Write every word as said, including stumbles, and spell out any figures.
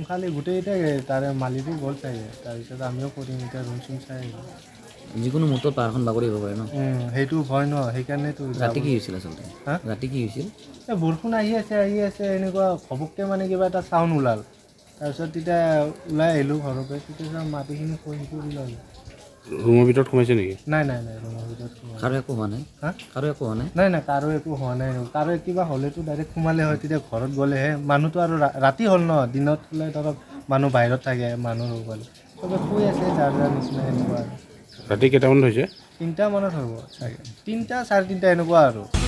খালি গোটেইকেইটাই তাৰে মালিকো গ'ল চাগে তাৰপিছত আমিও কৰিম এতিয়া ৰুম চুম চাই যিকোনো মুহূৰ্তত পাৰখন বাগৰি আহিব পাৰে ন সেইটো ভয় ন সেইকাৰণেতো ৰাতি কি হৈছিল আচলতে হা ৰাতি কি হৈছিল এই বৰষুণ আহি আছে আহি আছে এনেকুৱা ঘপককৈ মানে কিবা এটা চাউণ্ড ওলাল তাৰপিছত তেতিয়া ওলাই আহিলোঁ ঘৰৰ পৰা তেতিয়া মাটিখিনি খহি পৰি ল'লোঁ ৰুমৰ ভিতৰত সোমাইছে নেকি নাই নাই নাই ৰুমৰ ভিতৰত কাৰো একো হোৱা নাই হা কাৰো একো হোৱা নাই নাই নাই কাৰো একো হোৱা নাই কাৰো কিবা হ'লেতো ডাইৰেক্ট সোমালে হয় তেতিয়া ঘৰত গ'লেহে মানুহটো আৰু ৰাতি হ'ল ন দিনত হ'লে ধৰক মানুহ বাহিৰত থাকে মানুহ গ'লে চবে শুই আছে যাৰ যাৰ নিচিনা এনেকুৱা আৰু ৰাতি কেইটামানত হৈছে তিনিটা মানত হ'ব চাগে তিনিটা চাৰে তিনিটা এনেকুৱা আৰু